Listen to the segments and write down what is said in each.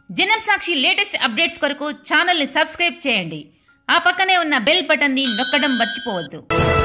జనం Sakshi latest updates కొరకు channel ని సబ్స్క్రైబ్ చేయండి. ఆ పక్కనే ఉన్న బెల్ బటన్ ని నొక్కడం మర్చిపోవద్దు.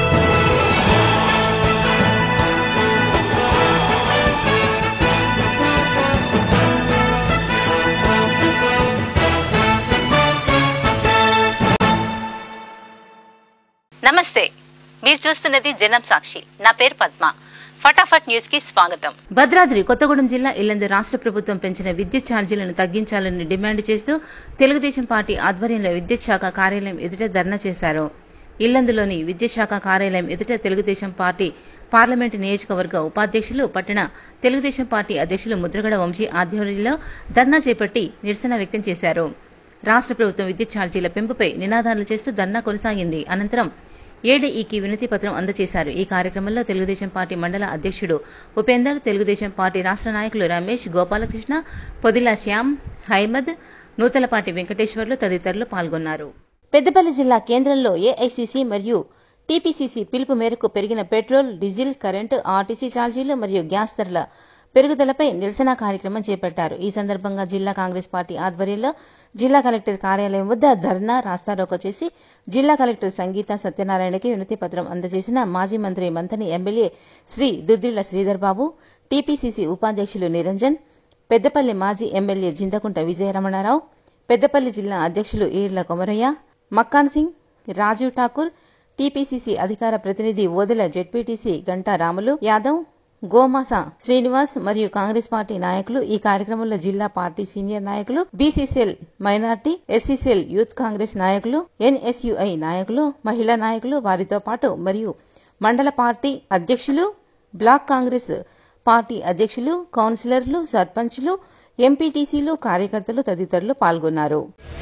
నమస్తే, మీరు చూస్తున్నది జనం సాక్షి. నా పేరు పద్మ. ఫటాఫట్ న్యూస్ కి స్వాగతం. భద్రాద్రి కొత్తగూడెం జిల్లా ఇల్లందు రాష్ట్ర ప్రభుత్వం పెంచిన విద్యుత్ ఛార్జీలను తగ్గించాలని డిమాండ్ చేస్తూ తెలుగుదేశం పార్టీ ఆధ్వర్యంలో విద్యుత్ శాఖ కార్యాలయం ఎదుట ధర్నా చేశారు. ఇల్లందులోని విద్యుత్ శాఖ కార్యాలయం ఎదుట తెలుగుదేశం పార్టీ పార్లమెంటు నియోజకవర్గ ఉపాధ్యక్షులు, పట్టణ తెలుగుదేశం పార్టీ అధ్యక్షులు ముద్రగడ వంశీ ఆధ్వర్యంలో ధర్నా చేపట్టి నిరసన వ్యక్తం చేశారు. రాష్ట్ర ప్రభుత్వం విద్యుత్ ఛార్జీల పెంపుపై నినాదాలు చేస్తూ ధర్నా కొనసాగింది. అనంతరం ఏడీఈకి వినతి పత్రం అందజేశారు. ఈ కార్యక్రమంలో తెలుగుదేశం పార్టీ మండల అధ్యక్షుడు ఉపేందర్, తెలుగుదేశం పార్టీ రాష్ట్ర నాయకులు రమేష్, గోపాలకృష్ణ, పొదిల శ్యామ్, హైమద్, నూతలపాటి వెంకటేశ్వర్లు తదితరులు పాల్గొన్నారు. పెద్దపల్లి జిల్లా కేంద్రంలో ఏఐసీసీ మరియు టీపీసీసీ పిలుపు మేరకు పెరిగిన పెట్రోల్, డీజిల్, కరెంటు, ఆర్టీసీ ఛార్జీలు మరియు గ్యాస్ ధరల పెరుగుదలపై నిరసన కార్యక్రమం చేపట్టారు. ఈ సందర్భంగా జిల్లా కాంగ్రెస్ పార్టీ ఆధ్వర్యంలో జిల్లా కలెక్టర్ కార్యాలయం వద్ద ధర్నా, రాస్తారోకో చేసి జిల్లా కలెక్టర్ సంగీత సత్యనారాయణకి వినతి పత్రం అందజేసిన మాజీ మంత్రి మంథని ఎమ్మెల్యే శ్రీ దుద్దిళ్ల శ్రీధర్ బాబు, టీపీసీసీ ఉపాధ్యక్షులు నిరంజన్, పెద్దపల్లి మాజీ ఎమ్మెల్యే జింతకుంట విజయరమణారావు, పెద్దపల్లి జిల్లా అధ్యక్షులు ఈర్ల కొమరయ్య, మక్కాన్ సింగ్, రాజీవ్ ఠాకూర్, టీపీసీసీ అధికార ప్రతినిధి ఓదెల జెడ్పీటీసీ గంటా రాములు యాదవ్, గోమాస శ్రీనివాస్ మరియు కాంగ్రెస్ పార్టీ నాయకులు ఈ కార్యక్రమంలో జిల్లా పార్టీ సీనియర్ నాయకులు, BCCL minority, SCCL youth Congress నాయకులు, ఎన్ఎస్యుఐ నాయకులు, మహిళా నాయకులు, వారితో పాటు మరియు మండల పార్టీ అధ్యక్షులు, బ్లాక్ కాంగ్రెస్ పార్టీ అధ్యక్షులు, కౌన్సిలర్లు, సర్పంచ్లు, ఎంపీటీసీలు, కార్యకర్తలు తదితరులు పాల్గొన్నారు.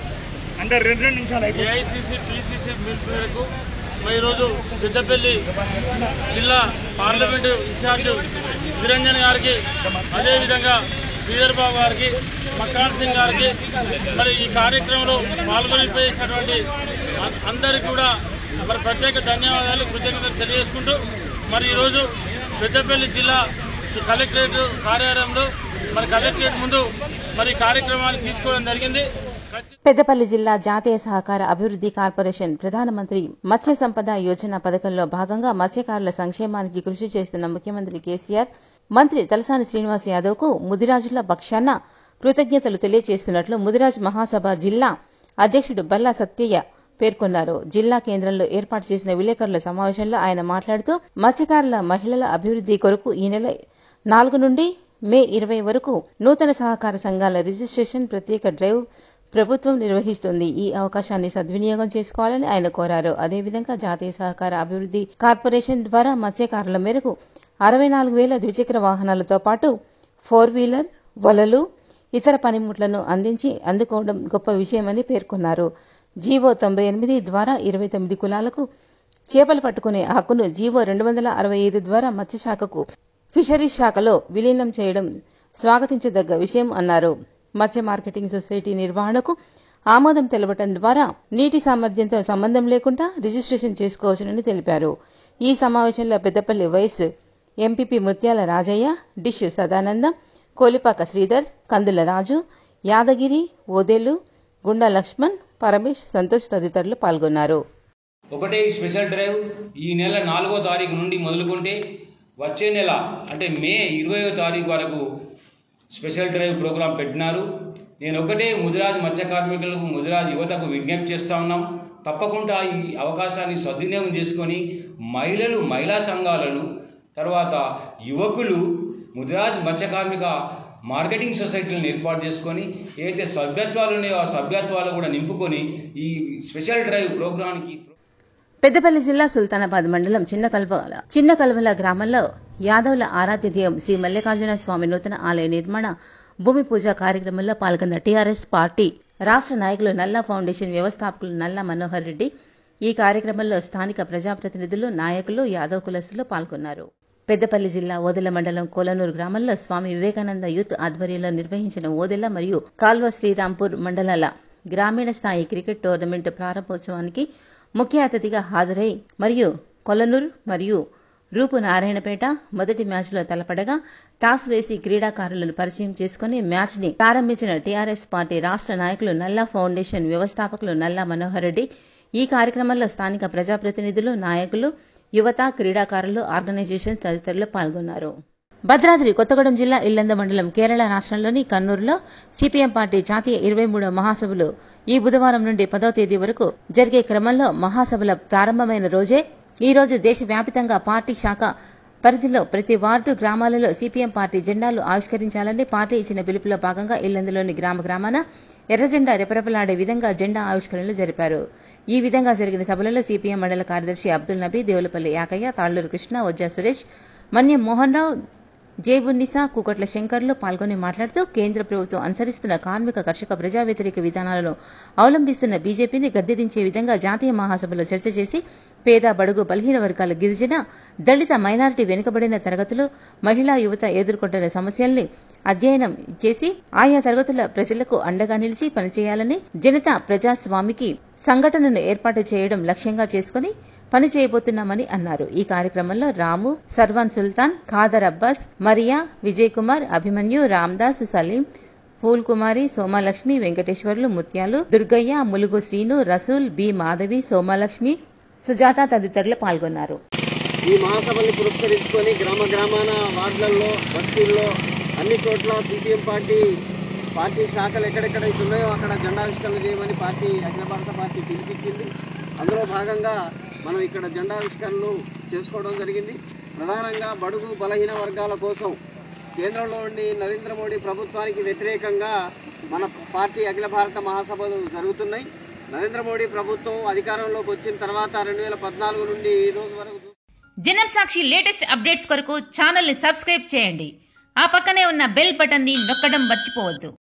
ఈరోజు పెద్దపల్లి జిల్లా పార్లమెంటు ఇన్ఛార్జ్ నిరంజన్ గారికి, అదేవిధంగా శ్రీధర్ బాబు గారికి, మక్కాన్ సింగ్ గారికి, మరి ఈ కార్యక్రమంలో పాల్గొనిపోయేసినటువంటి అందరికీ కూడా మరి ప్రత్యేక ధన్యవాదాలు, కృతజ్ఞతలు తెలియజేసుకుంటూ మరి ఈరోజు పెద్దపల్లి జిల్లా కలెక్టరేట్ కార్యాలయంలో మరి కలెక్టరేట్ ముందు మరి కార్యక్రమాన్ని తీసుకోవడం జరిగింది. పెద్దపల్లి జిల్లా జాతీయ సహకార అభివృద్ది కార్పొరేషన్ ప్రధానమంత్రి మత్స్య సంపద యోజన పథకంలో భాగంగా మత్స్యకారుల సంక్షేమానికి కృషి చేస్తున్న ముఖ్యమంత్రి కేసీఆర్, మంత్రి తలసాని శ్రీనివాస్ యాదవ్ కు ముదిరాజుల పక్షాన కృతజ్ఞతలు తెలియజేస్తున్నట్లు ముదిరాజ్ మహాసభ జిల్లా అధ్యక్షుడు బల్లా సత్యయ్య పేర్కొన్నారు. జిల్లా కేంద్రంలో ఏర్పాటు చేసిన విలేకరుల సమావేశంలో ఆయన మాట్లాడుతూ మత్స్యకారుల మహిళల అభివృద్ది కొరకు ఈ నెల 4 నుండి మే 20 వరకు నూతన సహకార సంఘాల రిజిస్ట్రేషన్ ప్రత్యేక డ్రైవ్ ప్రభుత్వం నిర్వహిస్తుంది. ఈ అవకాశాన్ని సద్వినియోగం చేసుకోవాలని ఆయన కోరారు. అదేవిధంగా జాతీయ సహకార అభివృద్ది కార్పొరేషన్ ద్వారా మత్స్యకారుల మేరకు 64,000 ద్విచక్ర వాహనాలతో పాటు 4 వీలర్, వలలు, ఇతర పనిముట్లను అందుకోవడం గొప్ప విషయమని పేర్కొన్నారు. జీవో 98 ద్వారా 29 కులాలకు చేపలు పట్టుకునే హక్కును జీవో 265 ద్వారా మత్స్యశాఖకు ఫిషరీస్ శాఖలో విలీనం చేయడం స్వాగతించదగ్గ విషయం అన్నారు. మత్స్య మార్కెటింగ్ సొసైటీ నిర్వహణకు ఆమోదం తెలపడం ద్వారా నీటి సామర్థ్యంతో సంబంధం లేకుండా రిజిస్ట్రేషన్ చేసుకోవచ్చునని తెలిపారు. ఈ సమావేశంలో పెద్దపల్లి వైస్ ఎంపీపీ ముత్యాల రాజయ్య, డిష్ సదానందం, కోలిపాక శ్రీధర్, కందుల రాజు, యాదగిరి, ఓదేలు, గుండా లక్ష్మణ్, పరమేష్, సంతోష్ తదితరులు పాల్గొన్నారు. ఒకటే స్పెషల్ డ్రైవ్ ఈ నెల 4వ తారీఖు నుండి మొదలుకుంటే వచ్చే నెల అంటే మే 20వ తారీఖు వరకు స్పెషల్ డ్రైవ్ ప్రోగ్రాం పెట్టినారు. నేను ఒకటే ముదిరాజ్ మత్స్య కార్మికులకు, ముదిరాజ్ యువతకు విజ్ఞప్తి చేస్తూ ఉన్నాం. తప్పకుండా ఈ అవకాశాన్ని సద్వినియోగం చేసుకొని మహిళలు, మహిళా సంఘాలను, తర్వాత యువకులు ముదిరాజ్ మత్స్య కార్మిక మార్కెటింగ్ సొసైటీలను ఏర్పాటు చేసుకొని ఏదైతే సభ్యత్వాలు ఉన్నాయో ఆ సభ్యత్వాలు కూడా నింపుకొని ఈ స్పెషల్ డ్రైవ్ ప్రోగ్రాంకి. పెద్దపల్లి జిల్లా సుల్తానాబాద్ మండలం చిన్న కల్వల గ్రామంలో యాదవుల ఆరాధ్య దైవం శ్రీ మల్లికార్జున స్వామి నూతన ఆలయ నిర్మాణ భూమి పూజ కార్యక్రమంలో పాల్గొన్న టీఆర్ఎస్ పార్టీ రాష్ట్ర నాయకులు, నల్లా ఫౌండేషన్ వ్యవస్థాపకులు నల్లా మనోహర్ రెడ్డి, ఈ కార్యక్రమంలో స్థానిక ప్రజాప్రతినిధులు, నాయకులు, యాదవ్ కులస్తులు పాల్గొన్నారు. పెద్దపల్లి జిల్లా ఓదెల మండలం కోలనూరు గ్రామంలో స్వామి వివేకానంద యూత్ ఆధ్వర్యంలో నిర్వహించిన ఓదెల మరియు కాల్వ శ్రీరాంపూర్ మండలాల గ్రామీణ స్థాయి క్రికెట్ టోర్నమెంట్ ప్రారంభోత్సవానికి ముఖ్య అతిథిగా హాజరై మరియు కొలనూరు మరియు రూపు నారాయణపేట మొదటి మ్యాచ్లో తలపడగా టాస్ వేసి క్రీడాకారులను పరిచయం చేసుకుని మ్యాచ్ ని ప్రారంభించిన టీఆర్ఎస్ పార్టీ రాష్ట్ర నాయకులు నల్లా ఫౌండేషన్ వ్యవస్థాపకులు నల్లా మనోహర్ రెడ్డి. ఈ కార్యక్రమంలో స్థానిక ప్రజాప్రతినిధులు, నాయకులు, యువత, క్రీడాకారులు, ఆర్గనైజేషన్ తదితరులు పాల్గొన్నారు. భద్రాద్రి కొత్తగూడెం జిల్లా ఇల్లందు మండలం కేరళ రాష్ట్రంలోని కన్నూరులో సిపిఎం పార్టీ జాతీయ 23వ మహాసభలు ఈ బుధవారం నుండి 10వ తేదీ వరకు జరిగే క్రమంలో మహాసభల ప్రారంభమైన రోజే ఈ రోజు దేశవ్యాప్తంగా పార్టీ శాఖ పరిధిలో ప్రతి వార్డు, గ్రామాలలో సిపిఎం పార్టీ జెండాలు ఆవిష్కరించాలని పార్టీ ఇచ్చిన పిలుపులో భాగంగా ఇల్లందులోని గ్రామాన ఎర్రజెండా రెపరెపలాడే విధంగా జెండా ఆవిష్కరణలు జరిపారు. ఈ విధంగా జరిగిన సభలలో సిపిఎం మండల కార్యదర్శి అబ్దుల్ నబీ, దేవులపల్లి యాకయ్య, తాళ్లూరు కృష్ణ, వజ్జా సురేష్, మన్యం మోహన్ రావు, జేబున్నిసా, కూకట్ల శంకర్లు పాల్గొని మాట్లాడుతూ కేంద్ర ప్రభుత్వం అనుసరిస్తున్న కార్మిక, కర్షక, ప్రజా వ్యతిరేక విధానాలను అవలంబిస్తున్న బీజేపీని గద్దెదించే విధంగా జాతీయ మహాసభలో చర్చ చేసి పేద, బడుగు, బలహీన వర్గాల, గిరిజన, దళిత, మైనారిటీ, వెనుకబడిన తరగతులు, మహిళా, యువత ఎదుర్కొంటున్న సమస్యల్ని అధ్యయనం చేసి ఆయా తరగతుల ప్రజలకు అండగా నిలిచి పనిచేయాలని, జనతా ప్రజాస్వామికి సంఘటనను ఏర్పాటు చేయడం లక్ష్యంగా చేసుకుని పని చేయబోతున్నామని అన్నారు. ఈ కార్యక్రమంలో రాము, సర్వాన్ సుల్తాన్, ఖాదర్ అబ్బాస్, మరియా, విజయ్ కుమార్, అభిమన్యు, రామ్దాస్, సలీం, పూల్ కుమారి, సోమాలక్ష్మి, వెంకటేశ్వర్లు, ముత్యాలు, దుర్గయ్య, ములుగు శ్రీను, రసూల్, బి మాధవి, సోమాలక్ష్మి, సుజాత తదితరులు పాల్గొన్నారు. ఈ మహాసభల్ని పురస్కరించుకొని గ్రామాన, వార్డులలో, బస్తీల్లో అన్ని చోట్ల సిపిఎం పార్టీ శాఖలు ఎక్కడెక్కడైతే ఉన్నాయో అక్కడ జెండావిష్కరణ చేయమని అఖిల భారత పార్టీ పిలిపించింది. అందులో భాగంగా మనం ఇక్కడ జెండావిష్కరణలు చేసుకోవడం జరిగింది. ప్రధానంగా బడుగు, బలహీన వర్గాల కోసం కేంద్రంలోని నరేంద్ర మోడీ ప్రభుత్వానికి వ్యతిరేకంగా మన పార్టీ అఖిల భారత మహాసభలు జరుగుతున్నాయి. నరేంద్ర మోడీ ప్రభుత్వం అధికారంలోకి వచ్చిన తర్వాత 2014 నుండి ఈ రోజు వరకు జనం సాక్షి లేటెస్ట్ అప్డేట్స్ కొరకు ఛానల్ ని సబ్స్క్రైబ్ చేయండి. ఆ పక్కనే ఉన్న బెల్ బటన్ ని నొక్కడం మర్చిపోవద్దు.